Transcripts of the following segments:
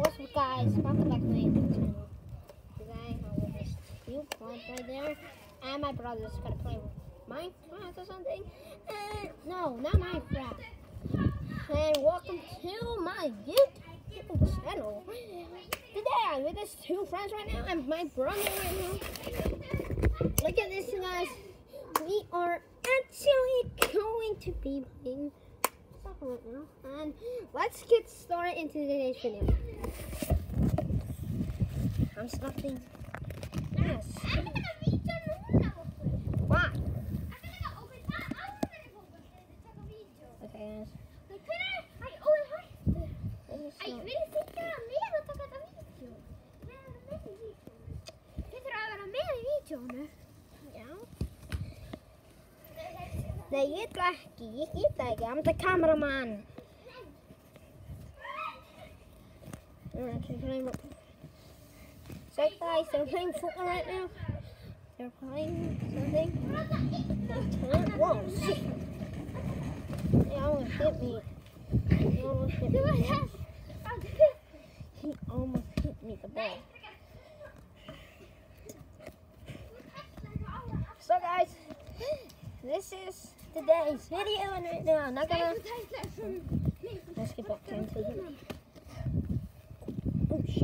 What's up, guys? Welcome back to my YouTube channel. Today I'm with this new plant right there, and my brother's gonna play Minecraft or something. No, not Minecraft. And welcome to my YouTube channel. Today I'm with these two friends right now, and my brother right now. Look at this, guys. We are actually going to be playing soccer right now, and let's get started into today's video. I'm stopping. Yes. Why? Okay, guys. Det gick inte, I'm the cameraman. So guys, they're playing football right now. They're playing something. Whoa, shit. He almost hit me. He almost hit me, the ball. So guys, this is today's video, and right now I'm not gonna. Let's get back into it. Oh shit.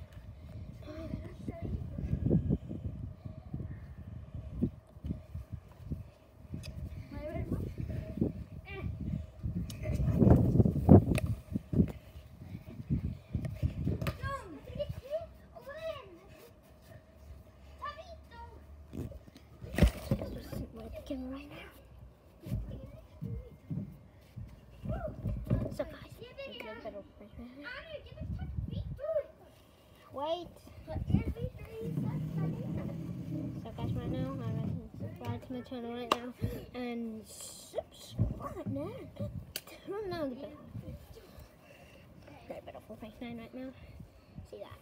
Right now. So guys, wait. So guys, right now I'm subscribe to my channel right now and subscribe now. Turn on the bell. Right, better 459 right now. See that.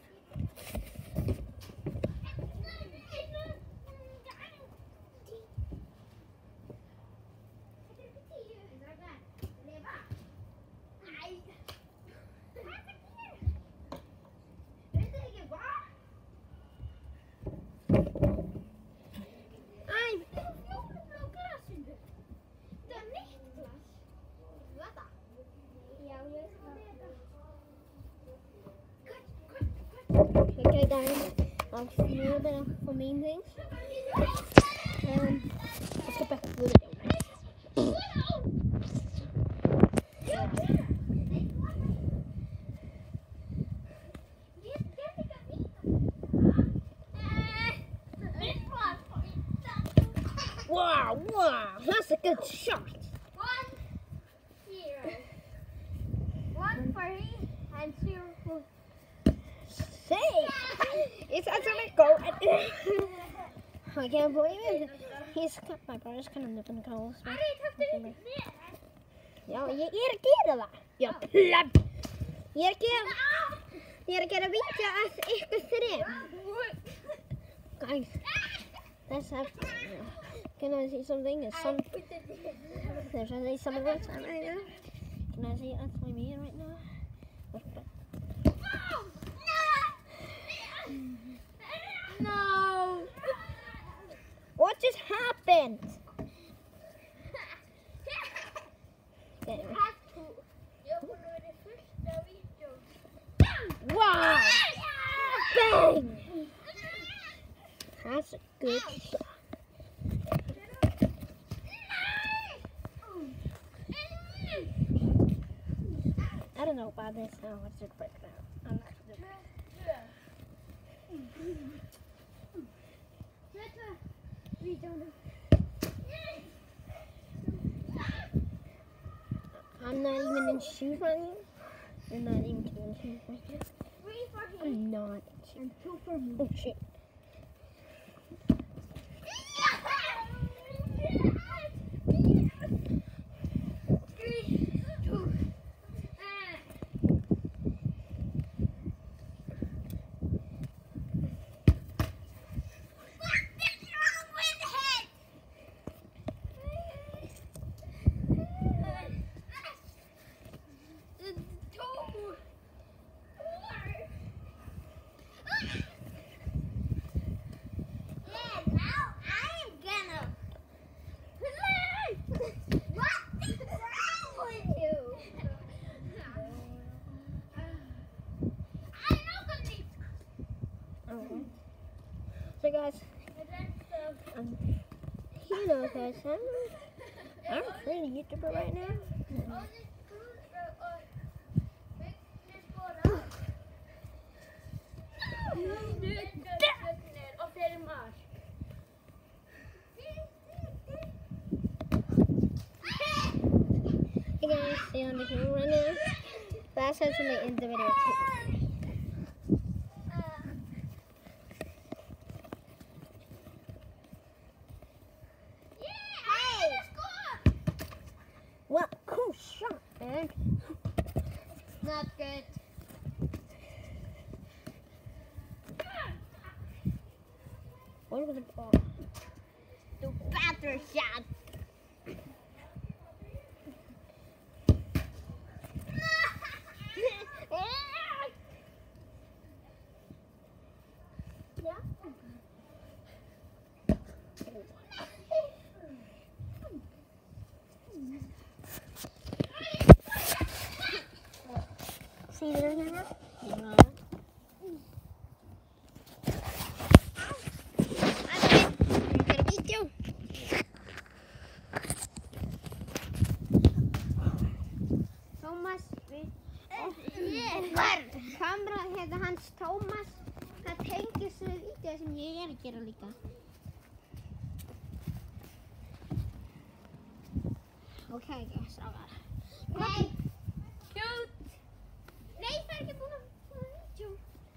Okay guys, I'll do a little bit of the main things. Let's get back to the video. Wow, that's a good shot. 1-0. 1 for him and 0 for. Say, it's actually goal. I can't believe it. My brother's kind of nipping goals. Ja, je irriterar va? Jag plabb. Irriterar vilka att inte se. Guys, that's after. Can I see something? There's something outside right now. Can I see it outside me right now? No! What just happened? Wow! Bang! That's a good shot. I don't know about this now. Let's just break it out. I'm not gonna do it. I'm not even in shoes right now. I'm not even in shoes right now. I'm not. And 2 for me. Oh shit. So guys, you know guys, I'm a pretty YouTuber right now. You guys see on the camera right now. That's how to make in the video too. What cool shot, man. Not good. What was it called? The batter shot. See there now? Yeah. I'm gonna beat you. Thomas, kamera hérna hans Thomas, það tengir sig vídeo sem ég að gera líka. Okay, guys, alright. Cute. Nee, ik ben búin að vídeo.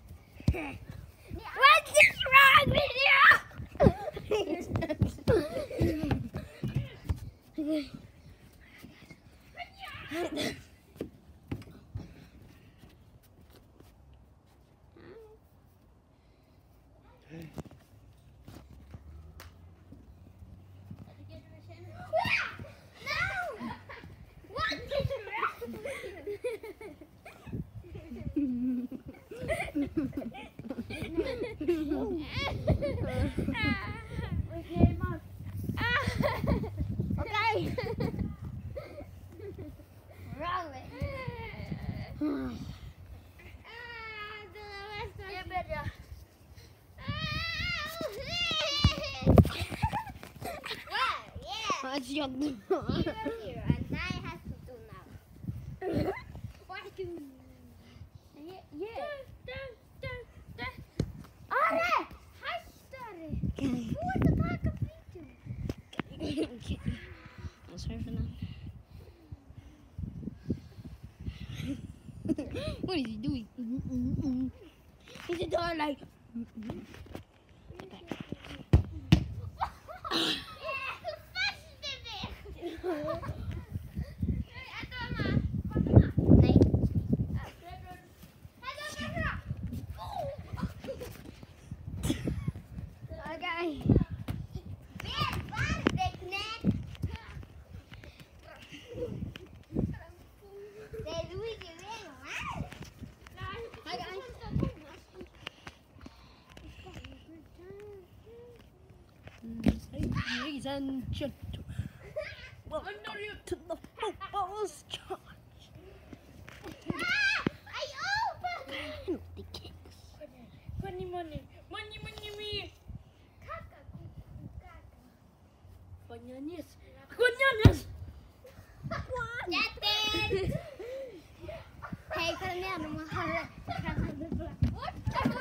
What is wrong with you? Okay. That's your here, and I have to do now. What do you? Yeah. Arre! Hættari! Þú ert að taka vídeo. Okay. I'm sorry for that. What is he doing? He's doing like. Ladies and gentlemen, welcome to the football's charge. I open the kicks. Money. Bananas. What? Hey, come down. What?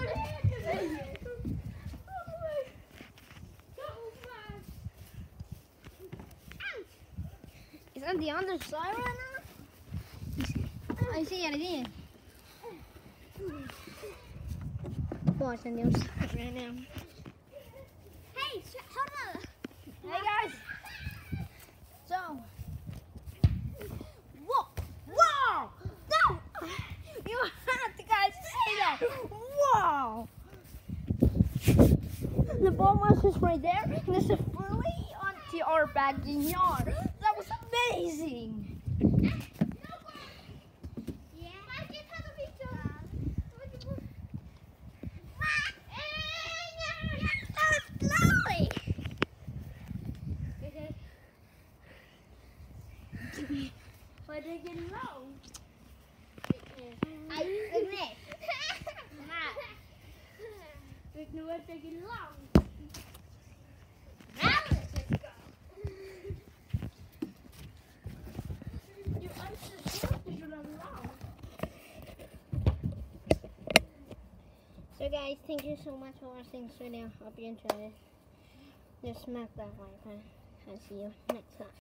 Is on the other side right now? I see it. Watch on the other side right now. Hey, hold on. Hey guys. So. Whoa! No! You have to guys see that. Wow! The ball was just right there, and this is fully onto our backyard. That was amazing. But they get low. I admit. They get long. So guys, thank you so much for watching this video. Hope you enjoyed it. Just smack that like button. I'll see you next time.